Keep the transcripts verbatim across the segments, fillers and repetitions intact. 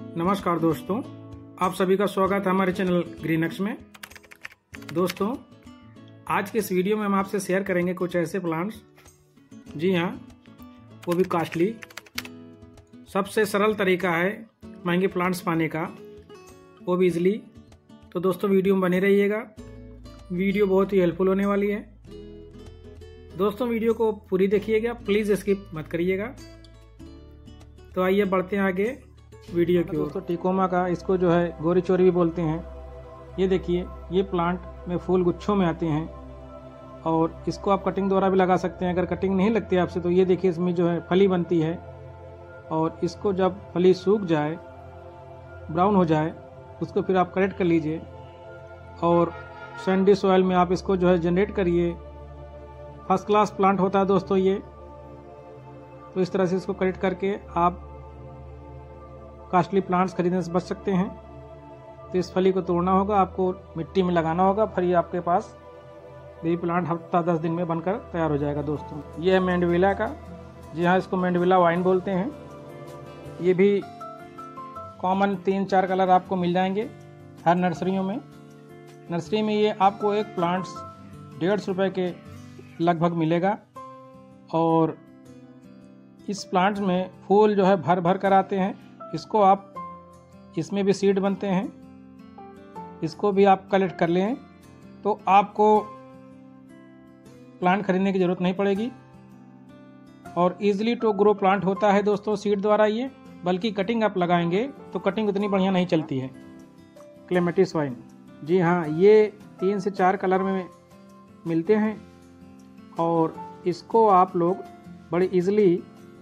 नमस्कार दोस्तों, आप सभी का स्वागत है हमारे चैनल ग्रीनक्स में। दोस्तों, आज के इस वीडियो में हम आपसे शेयर करेंगे कुछ ऐसे प्लांट्स, जी हाँ, वो भी कॉस्टली। सबसे सरल तरीका है महंगे प्लांट्स पाने का, वो भी इजली। तो दोस्तों, वीडियो में बने रहिएगा, वीडियो बहुत ही हेल्पफुल होने वाली है। दोस्तों, वीडियो को पूरी देखिएगा, प्लीज़ स्किप मत करिएगा। तो आइए बढ़ते हैं आगे वीडियो की ओर। दोस्तों, टिकोमा का, इसको जो है गोरी चोरी भी बोलते हैं। ये देखिए, ये प्लांट में फूल गुच्छों में आते हैं और इसको आप कटिंग द्वारा भी लगा सकते हैं। अगर कटिंग नहीं लगती है आपसे तो ये देखिए, इसमें जो है फली बनती है और इसको जब फली सूख जाए, ब्राउन हो जाए, उसको फिर आप कलेक्ट कर लीजिए और सैंडी सॉइल में आप इसको जो है जनरेट करिए। फर्स्ट क्लास प्लांट होता है दोस्तों ये। तो इस तरह से इसको कलेक्ट करके आप कॉस्टली प्लांट्स खरीदने से बच सकते हैं। तो इस फली को तोड़ना होगा, आपको मिट्टी में लगाना होगा, फिर ये आपके पास बेबी प्लांट हफ्ता दस दिन में बनकर तैयार हो जाएगा। दोस्तों, ये है मैंडविला का, जी हाँ, इसको मैंडविला वाइन बोलते हैं। ये भी कॉमन तीन चार कलर आपको मिल जाएंगे हर नर्सरियों में। नर्सरी में ये आपको एक प्लांट्स डेढ़ सौ रुपये के लगभग मिलेगा और इस प्लांट में फूल जो है भर भर कर आते हैं। इसको आप, इसमें भी सीड बनते हैं, इसको भी आप कलेक्ट कर लें तो आपको प्लांट खरीदने की ज़रूरत नहीं पड़ेगी और इजीली टू ग्रो प्लांट होता है दोस्तों सीड द्वारा ये। बल्कि कटिंग आप लगाएंगे तो कटिंग उतनी बढ़िया नहीं चलती है। क्लेमेटिस वाइन, जी हाँ, ये तीन से चार कलर में मिलते हैं और इसको आप लोग बड़ी इजीली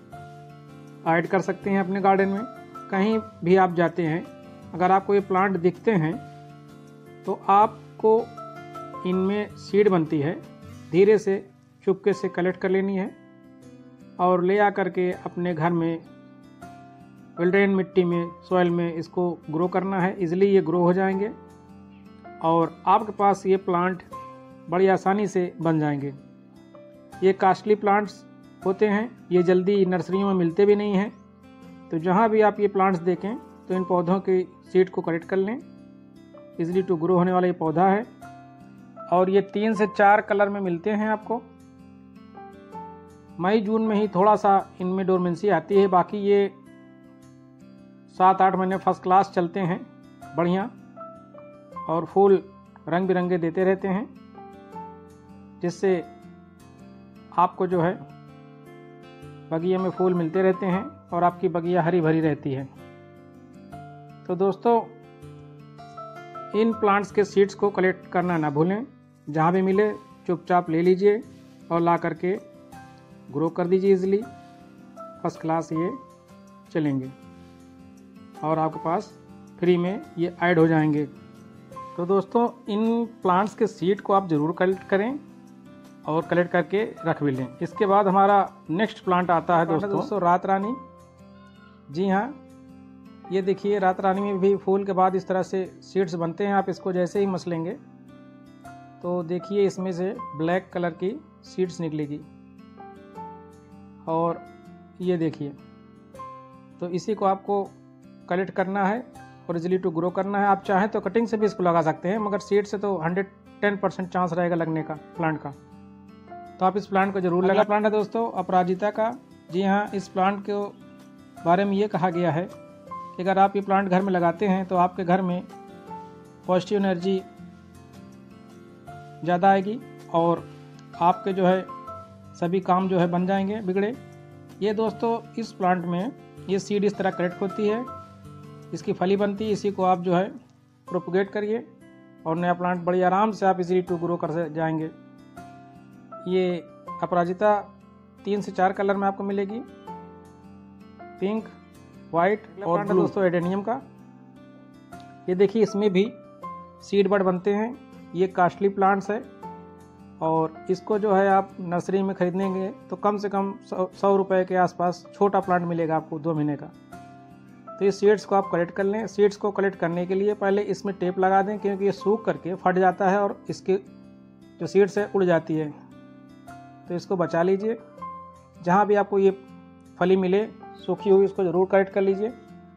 ऐड कर सकते हैं अपने गार्डन में। कहीं भी आप जाते हैं, अगर आपको ये प्लांट दिखते हैं तो आपको इनमें सीड बनती है, धीरे से चुपके से कलेक्ट कर लेनी है और ले आ करके अपने घर में वेल ड्रेन मिट्टी में, सॉइल में इसको ग्रो करना है। इजीली ये ग्रो हो जाएंगे और आपके पास ये प्लांट बड़ी आसानी से बन जाएंगे। ये कॉस्टली प्लांट्स होते हैं, ये जल्दी नर्सरियों में मिलते भी नहीं हैं। तो जहाँ भी आप ये प्लांट्स देखें तो इन पौधों की सीड को कलेक्ट कर लें। इजीली टू ग्रो होने वाला ये पौधा है और ये तीन से चार कलर में मिलते हैं आपको। मई जून में ही थोड़ा सा इनमें डोरमेंसी आती है, बाकी ये सात आठ महीने फर्स्ट क्लास चलते हैं बढ़िया और फूल रंग बिरंगे देते रहते हैं, जिससे आपको जो है बगिया में फूल मिलते रहते हैं और आपकी बगिया हरी भरी रहती है। तो दोस्तों, इन प्लांट्स के सीड्स को कलेक्ट करना ना भूलें। जहाँ भी मिले चुपचाप ले लीजिए और ला करके ग्रो कर दीजिए। इजीली फर्स्ट क्लास ये चलेंगे और आपके पास फ्री में ये ऐड हो जाएंगे। तो दोस्तों, इन प्लांट्स के सीड को आप ज़रूर कलेक्ट करें और कलेक्ट करके रख भी लें। इसके बाद हमारा नेक्स्ट प्लांट आता है दोस्तों, दोस्तों रात रानी। जी हाँ, ये देखिए, रात रानी में भी फूल के बाद इस तरह से सीड्स बनते हैं। आप इसको जैसे ही मसलेंगे तो देखिए, इसमें से ब्लैक कलर की सीड्स निकलेगी और ये देखिए, तो इसी को आपको कलेक्ट करना है और इजीली टू ग्रो करना है। आप चाहें तो कटिंग से भी इसको लगा सकते हैं, मगर सीड से तो हंड्रेड टेन परसेंट चांस रहेगा लगने का प्लांट का। तो आप इस प्लांट को जरूर लगा। प्लांट है दोस्तों अपराजिता का। जी हाँ, इस प्लांट के बारे में ये कहा गया है कि अगर आप ये प्लांट घर में लगाते हैं तो आपके घर में पॉजिटिव एनर्जी ज़्यादा आएगी और आपके जो है सभी काम जो है बन जाएंगे बिगड़े। ये दोस्तों, इस प्लांट में ये सीड इस तरह कलेक्ट होती है, इसकी फली बनती है, इसी को आप जो है प्रोपगेट करिए और नया प्लांट बड़ी आराम से आप इजीली टू ग्रो कर जाएंगे। ये अपराजिता तीन से चार कलर में आपको मिलेगी, पिंक, वाइट और ब्लू। दोस्तों, एडेनियम का, ये देखिए, इसमें भी सीड बड बनते हैं। ये कॉस्टली प्लांट्स है और इसको जो है आप नर्सरी में खरीदेंगे तो कम से कम सौ सौ रुपये के आसपास छोटा प्लांट मिलेगा आपको दो महीने का। तो ये सीड्स को आप कलेक्ट कर लें। सीड्स को कलेक्ट करने के लिए पहले इसमें टेप लगा दें, क्योंकि ये सूख करके फट जाता है और इसकी जो सीड्स है उड़ जाती है। तो इसको बचा लीजिए। जहाँ भी आपको ये फली मिले सूखी हुई, इसको ज़रूर कलेक्ट कर लीजिए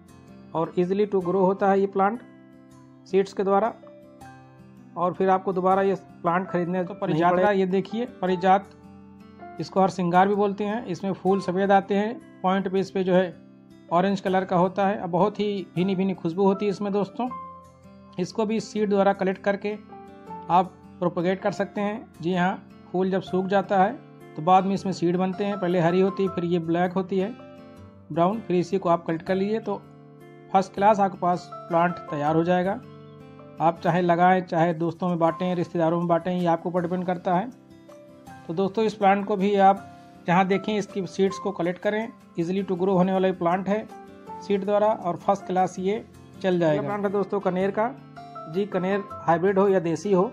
और इजीली टू ग्रो होता है ये प्लांट सीड्स के द्वारा। और फिर आपको दोबारा ये प्लांट खरीदने तो परिजात का, ये देखिए परिजात, इसको हर श्रृंगार भी बोलते हैं। इसमें फूल सफ़ेद आते हैं, पॉइंट पे इस पे जो है ऑरेंज कलर का होता है। अब बहुत ही भीनी भीनी खुशबू होती है इसमें दोस्तों। इसको भी सीड द्वारा कलेक्ट करके आप प्रोपगेट कर सकते हैं। जी हाँ, फूल जब सूख जाता है तो बाद में इसमें सीड बनते हैं। पहले हरी होती है, फिर ये ब्लैक होती है, ब्राउन, फिर इसी को आप कलेक्ट कर लीजिए तो फर्स्ट क्लास आपके पास प्लांट तैयार हो जाएगा। आप चाहे लगाएं, चाहे दोस्तों में बांटें, रिश्तेदारों में बांटें, ये आपके ऊपर डिपेंड करता है। तो दोस्तों इस प्लांट को भी आप जहाँ देखें इसकी सीड्स को कलेक्ट करें। इजीली टू ग्रो होने वाला ये प्लांट है सीड द्वारा और फर्स्ट क्लास ये चल जाएगा। प्लांट है दोस्तों कनेर का। जी, कनेर हाइब्रिड हो या देसी हो,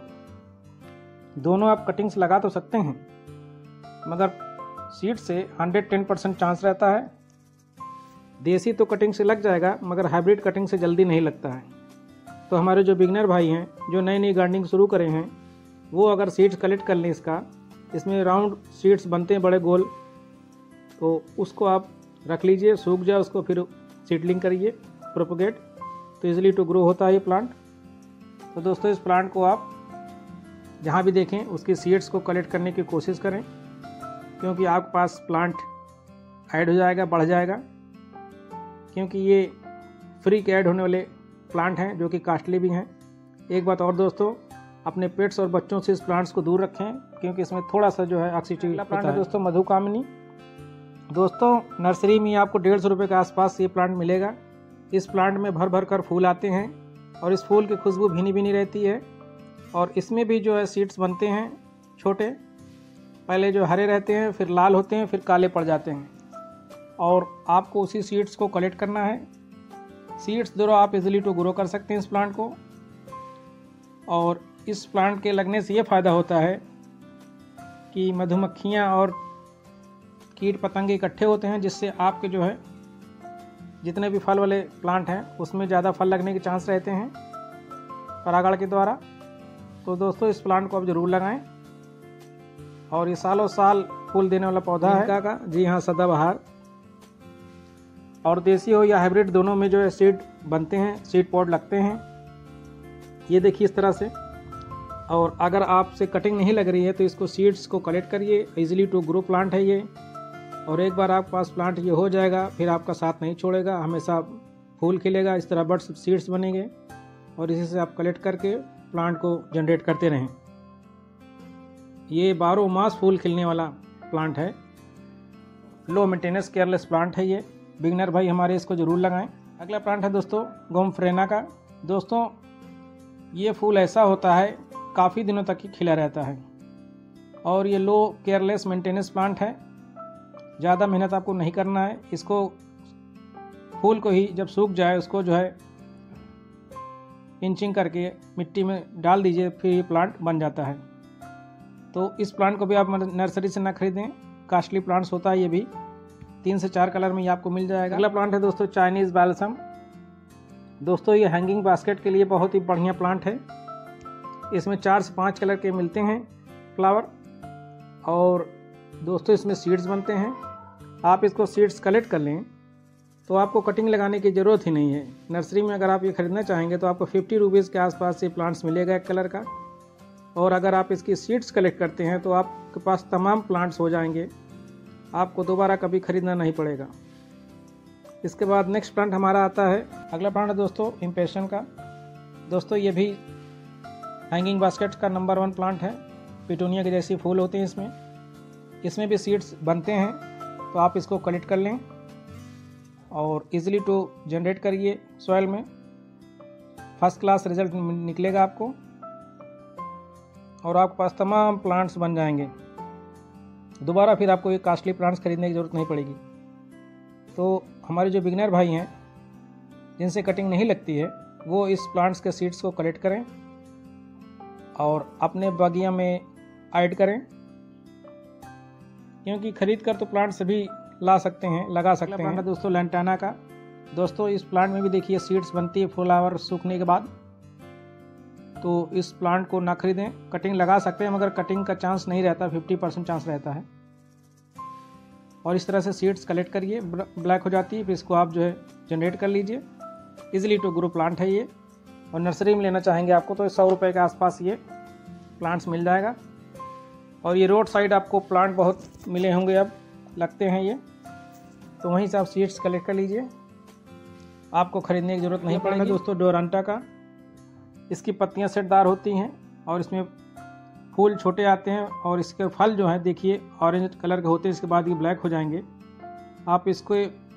दोनों आप कटिंग्स लगा तो सकते हैं, मगर सीड से हंड्रेड टेन परसेंट चांस रहता है। देसी तो कटिंग से लग जाएगा, मगर हाइब्रिड कटिंग से जल्दी नहीं लगता है। तो हमारे जो बिगनर भाई हैं, जो नई नई गार्डनिंग शुरू करे हैं, वो अगर सीड्स कलेक्ट कर लें इसका, इसमें राउंड सीड्स बनते हैं बड़े गोल, तो उसको आप रख लीजिए, सूख जाए उसको फिर सीडलिंग करिए प्रोपगेट, तो इजीली टू ग्रो होता है ये प्लांट। तो दोस्तों इस प्लांट को आप जहाँ भी देखें उसकी सीड्स को कलेक्ट करने की कोशिश करें, क्योंकि आपके पास प्लांट ऐड हो जाएगा, बढ़ जाएगा। क्योंकि ये फ्री के ऐड होने वाले प्लांट हैं जो कि कास्टली भी हैं। एक बात और दोस्तों, अपने पेट्स और बच्चों से इस प्लांट्स को दूर रखें, क्योंकि इसमें थोड़ा सा जो है ऑक्सीजन प्लांट है दोस्तों मधुकामिनी। दोस्तों नर्सरी में आपको डेढ़ सौ रुपये के आसपास ये प्लांट मिलेगा। इस प्लांट में भर भर कर फूल आते हैं और इस फूल की खुशबू भीनी भीनी रहती है। और इसमें भी जो है सीड्स बनते हैं छोटे, पहले जो हरे रहते हैं, फिर लाल होते हैं, फिर काले पड़ जाते हैं। और आपको उसी सीड्स को कलेक्ट करना है। सीड्स द्वारा आप इजीली टू ग्रो कर सकते हैं इस प्लांट को। और इस प्लांट के लगने से ये फ़ायदा होता है कि मधुमक्खियाँ और कीट पतंगे इकट्ठे होते हैं, जिससे आपके जो है जितने भी फल वाले प्लांट हैं उसमें ज़्यादा फल लगने के चांस रहते हैं परागण के द्वारा। तो दोस्तों इस प्लांट को आप ज़रूर लगाएं। और ये सालों साल फूल देने वाला पौधा है का, का जी हाँ, सदाबहार। और देसी हो या हाइब्रिड, दोनों में जो है सीड बनते हैं, सीड पॉड लगते हैं, ये देखिए इस तरह से। और अगर आपसे कटिंग नहीं लग रही है तो इसको सीड्स को कलेक्ट करिए। इजीली टू ग्रो प्लांट है ये। और एक बार आपके पास प्लांट ये हो जाएगा, फिर आपका साथ नहीं छोड़ेगा, हमेशा फूल खिलेगा, इस तरह बड्स सीड्स बनेंगे और इसी से आप कलेक्ट करके प्लांट को जनरेट करते रहें। ये बारह मास फूल खिलने वाला प्लांट है। लो मेंटेनेंस केयरलेस प्लांट है ये। बिगनर भाई हमारे इसको ज़रूर लगाएं। अगला प्लांट है दोस्तों गोम्फ्रेना का। दोस्तों ये फूल ऐसा होता है काफ़ी दिनों तक ही खिला रहता है और ये लो केयरलेस मेंटेनेंस प्लांट है। ज़्यादा मेहनत आपको नहीं करना है। इसको फूल को ही जब सूख जाए उसको जो है पिंचिंग करके मिट्टी में डाल दीजिए, फिर ये प्लांट बन जाता है। तो इस प्लांट को भी आप नर्सरी से ना खरीदें, कास्टली प्लांट्स होता है ये भी। तीन से चार कलर में ये आपको मिल जाएगा। अगला प्लांट है दोस्तों चाइनीज़ बैल्सम। दोस्तों ये हैंगिंग बास्केट के लिए बहुत ही बढ़िया प्लांट है। इसमें चार से पाँच कलर के मिलते हैं फ्लावर और दोस्तों इसमें सीड्स बनते हैं। आप इसको सीड्स कलेक्ट कर लें तो आपको कटिंग लगाने की ज़रूरत ही नहीं है। नर्सरी में अगर आप ये ख़रीदना चाहेंगे तो आपको फिफ्टी रुपीज़ के आसपास ये प्लांट्स मिलेगा एक कलर का। और अगर आप इसकी सीड्स कलेक्ट करते हैं तो आपके पास तमाम प्लांट्स हो जाएंगे, आपको दोबारा कभी ख़रीदना नहीं पड़ेगा। इसके बाद नेक्स्ट प्लांट हमारा आता है, अगला प्लांट है दोस्तों इम्पेशन का। दोस्तों ये भी हैंगिंग बास्केट का नंबर वन प्लांट है। पिटूनिया के जैसे फूल होते हैं इसमें इसमें भी सीड्स बनते हैं, तो आप इसको कलेक्ट कर लें और इजीली टू जनरेट करिए सॉइल में। फर्स्ट क्लास रिजल्ट निकलेगा आपको और आपके पास तमाम प्लांट्स बन जाएंगे। दोबारा फिर आपको ये कास्टली प्लांट्स खरीदने की ज़रूरत नहीं पड़ेगी। तो हमारे जो बिगनर भाई हैं जिनसे कटिंग नहीं लगती है, वो इस प्लांट्स के सीड्स को कलेक्ट करें और अपने बगिया में ऐड करें, क्योंकि खरीद कर तो प्लांट सभी ला सकते हैं, लगा सकते हैं। प्लांट है दोस्तों लैंटाना का। दोस्तों इस प्लांट में भी देखिए सीड्स बनती है फ्लावर सूखने के बाद। तो इस प्लांट को ना खरीदें, कटिंग लगा सकते हैं मगर कटिंग का चांस नहीं रहता, फिफ्टी परसेंट चांस रहता है। और इस तरह से सीड्स कलेक्ट करिए, ब्लैक हो जाती है, फिर इसको आप जो है जनरेट कर लीजिए इजीली टू ग्रो प्लांट है ये, और नर्सरी में लेना चाहेंगे आपको तो सौ रुपये के आसपास ये प्लांट्स मिल जाएगा। और ये रोड साइड आपको प्लांट बहुत मिले होंगे, अब लगते हैं ये, तो वहीं से आप सीड्स कलेक्ट कर लीजिए, आपको खरीदने की ज़रूरत नहीं पड़ेगी। दोस्तों डोरांटा का, इसकी पत्तियां सेटदार होती हैं और इसमें फूल छोटे आते हैं, और इसके फल जो है देखिए ऑरेंज कलर के होते हैं, इसके बाद ये ब्लैक हो जाएंगे। आप इसको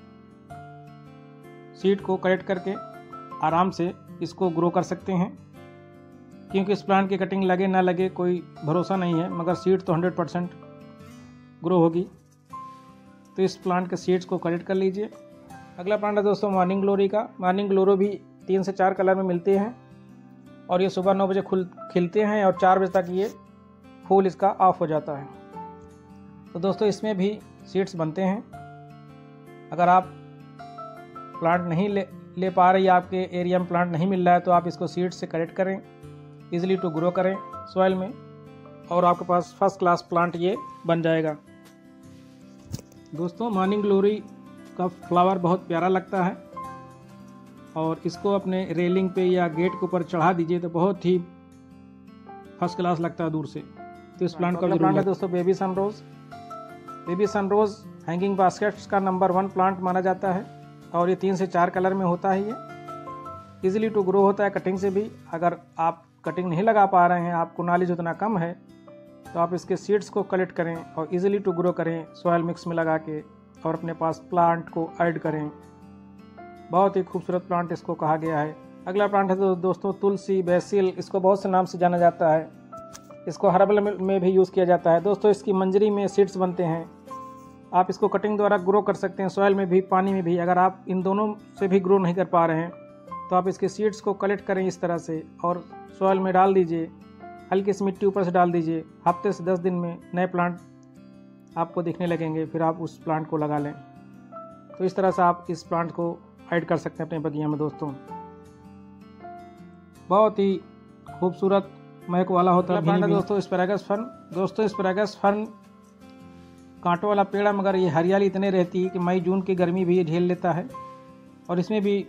सीड को कलेक्ट करके आराम से इसको ग्रो कर सकते हैं, क्योंकि इस प्लांट की कटिंग लगे ना लगे कोई भरोसा नहीं है, मगर सीड तो हंड्रेड परसेंट ग्रो होगी। तो इस प्लांट के सीड्स को कलेक्ट कर लीजिए। अगला प्लांट है दोस्तों मॉर्निंग ग्लोरी का। मॉर्निंग ग्लोरी भी तीन से चार कलर में मिलते हैं, और ये सुबह नौ बजे खुल खिलते हैं और चार बजे तक ये फूल इसका ऑफ हो जाता है। तो दोस्तों इसमें भी सीड्स बनते हैं। अगर आप प्लांट नहीं ले ले पा रही, आपके एरिया में प्लांट नहीं मिल रहा है, तो आप इसको सीड्स से कलेक्ट करें, इजीली टू ग्रो करें सॉइल में, और आपके पास फर्स्ट क्लास प्लांट ये बन जाएगा। दोस्तों मॉर्निंग ग्लोरी का फ्लावर बहुत प्यारा लगता है, और इसको अपने रेलिंग पे या गेट के ऊपर चढ़ा दीजिए तो बहुत ही फर्स्ट क्लास लगता है दूर से। तो इस प्लांट का प्लांट है दोस्तों baby sunrose. Baby sunrose hanging baskets का नंबर वन प्लांट माना जाता है, और ये तीन से चार कलर में होता है। ये इजीली टू ग्रो होता है कटिंग से भी। अगर आप कटिंग नहीं लगा पा रहे हैं, आपको नॉलेज उतना कम है, तो आप इसके सीड्स को कलेक्ट करें और इजीली टू ग्रो करें सॉयल मिक्स में लगा के, और अपने पास प्लांट को ऐड करें। बहुत ही खूबसूरत प्लांट इसको कहा गया है। अगला प्लांट है तो दोस्तों तुलसी, बेसिल, इसको बहुत से नाम से जाना जाता है। इसको हर्बल में भी यूज़ किया जाता है। दोस्तों इसकी मंजरी में सीड्स बनते हैं, आप इसको कटिंग द्वारा ग्रो कर सकते हैं, सॉयल में भी पानी में भी। अगर आप इन दोनों से भी ग्रो नहीं कर पा रहे हैं, तो आप इसके सीड्स को कलेक्ट करें इस तरह से, और सॉयल में डाल दीजिए, हल्की सी मिट्टी ऊपर से डाल दीजिए। हफ्ते से दस दिन में नए प्लांट आपको दिखने लगेंगे, फिर आप उस प्लांट को लगा लें। तो इस तरह से आप इस प्लांट को ऐड कर सकते हैं अपने बगिया में। दोस्तों बहुत ही खूबसूरत महक वाला होता है प्लांट है दोस्तों एस्पैरागस फर्न। दोस्तों एस्पैरागस फर्न कांटों वाला पेड़ है, मगर ये हरियाली इतने रहती है कि मई जून की गर्मी भी ये झेल लेता है। और इसमें भी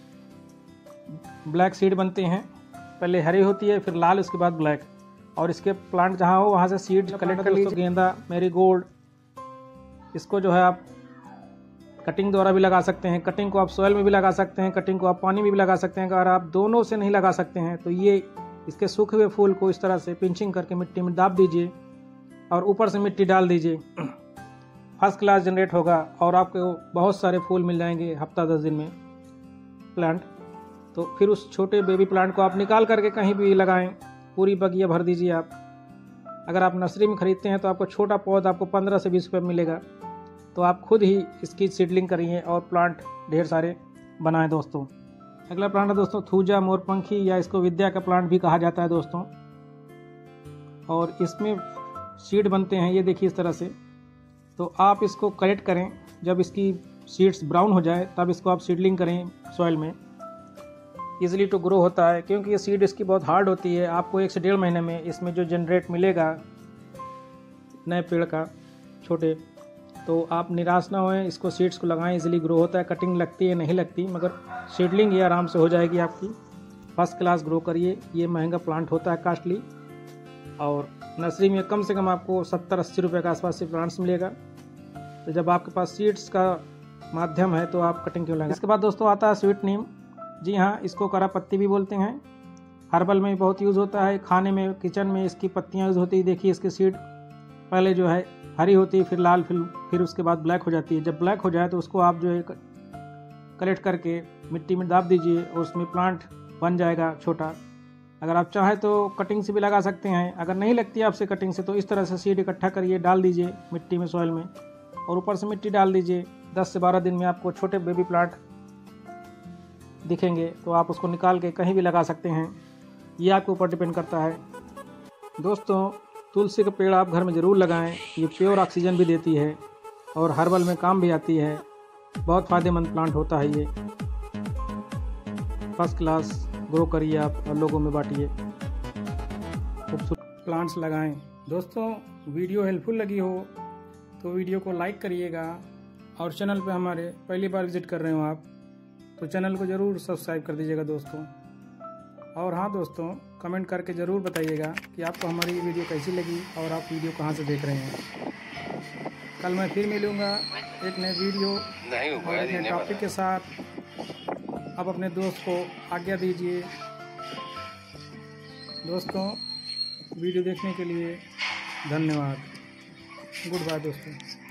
ब्लैक सीड बनते हैं, पहले हरी होती है, फिर लाल, उसके बाद ब्लैक। और इसके प्लांट जहाँ हो वहाँ से सीड कलेक्ट कर लीजिए। गेंदा, मैरीगोल्ड, इसको जो है आप कटिंग द्वारा भी लगा सकते हैं, कटिंग को आप सॉइल में भी लगा सकते हैं, कटिंग को आप पानी में भी लगा सकते हैं। अगर आप दोनों से नहीं लगा सकते हैं, तो ये इसके सूखे हुए फूल को इस तरह से पिंचिंग करके मिट्टी में दाब दीजिए, और ऊपर से मिट्टी डाल दीजिए। फर्स्ट क्लास जनरेट होगा, और आपको बहुत सारे फूल मिल जाएंगे हफ्ता दस दिन में प्लांट। तो फिर उस छोटे बेबी प्लांट को आप निकाल करके कहीं भी लगाएं, पूरी बगिया भर दीजिए आप। अगर आप नर्सरी में खरीदते हैं तो आपको छोटा पौधा आपको पंद्रह से बीस रुपये में मिलेगा, तो आप खुद ही इसकी सीडलिंग करिए और प्लांट ढेर सारे बनाएं दोस्तों। अगला प्लांट है दोस्तों थूजा मोरपंखी, या इसको विद्या का प्लांट भी कहा जाता है दोस्तों। और इसमें सीड बनते हैं, ये देखिए इस तरह से। तो आप इसको कलेक्ट करें, जब इसकी सीड्स ब्राउन हो जाए तब इसको आप सीडलिंग करें सॉइल में, इजीली टू ग्रो होता है। क्योंकि ये सीड इसकी बहुत हार्ड होती है, आपको एक से डेढ़ महीने में इसमें जो जनरेट मिलेगा नए पेड़ का छोटे, तो आप निराश ना होएं, इसको सीड्स को लगाएं, इजीली ग्रो होता है। कटिंग लगती है नहीं लगती, मगर सीडलिंग ये आराम से हो जाएगी आपकी। फर्स्ट क्लास ग्रो करिए। ये महंगा प्लांट होता है, कास्टली, और नर्सरी में कम से कम आपको सत्तर अस्सी रुपये के आसपास से प्लांट्स मिलेगा। तो जब आपके पास सीड्स का माध्यम है तो आप कटिंग क्यों लगाएं। इसके बाद दोस्तों आता है स्वीट नीम। जी हाँ, इसको करा पत्ती भी बोलते हैं। हर्बल में बहुत यूज़ होता है, खाने में, किचन में इसकी पत्तियाँ यूज़ होती है। देखिए इसकी सीड पहले जो है हरी होती है, फिर लाल, फिर फिर उसके बाद ब्लैक हो जाती है। जब ब्लैक हो जाए तो उसको आप जो है कलेक्ट करके मिट्टी में दाब दीजिए, और उसमें प्लांट बन जाएगा छोटा। अगर आप चाहें तो कटिंग से भी लगा सकते हैं। अगर नहीं लगती है आपसे कटिंग से, तो इस तरह से सीड इकट्ठा करिए, डाल दीजिए मिट्टी में, सॉइल में, और ऊपर से मिट्टी डाल दीजिए। दस से बारह दिन में आपको छोटे बेबी प्लांट दिखेंगे, तो आप उसको निकाल के कहीं भी लगा सकते हैं। ये आपके ऊपर डिपेंड करता है। दोस्तों तुलसी का पेड़ आप घर में ज़रूर लगाएं, ये प्योर ऑक्सीजन भी देती है और हर्बल में काम भी आती है। बहुत फ़ायदेमंद प्लांट होता है ये। फर्स्ट क्लास ग्रो करिए आप और लोगों में बांटिए। खूबसूरत प्लांट्स लगाएं। दोस्तों वीडियो हेल्पफुल लगी हो तो वीडियो को लाइक करिएगा, और चैनल पे हमारे पहली बार विजिट कर रहे हो आप तो चैनल को ज़रूर सब्सक्राइब कर दीजिएगा दोस्तों। और हाँ दोस्तों, कमेंट करके ज़रूर बताइएगा कि आपको हमारी वीडियो कैसी लगी और आप वीडियो कहाँ से देख रहे हैं। कल मैं फिर मिलूँगा एक नए वीडियो और एक नए टॉपिक के साथ। आप अपने दोस्त को आज्ञा दीजिए। दोस्तों, वीडियो देखने के लिए धन्यवाद। गुड बाय दोस्तों।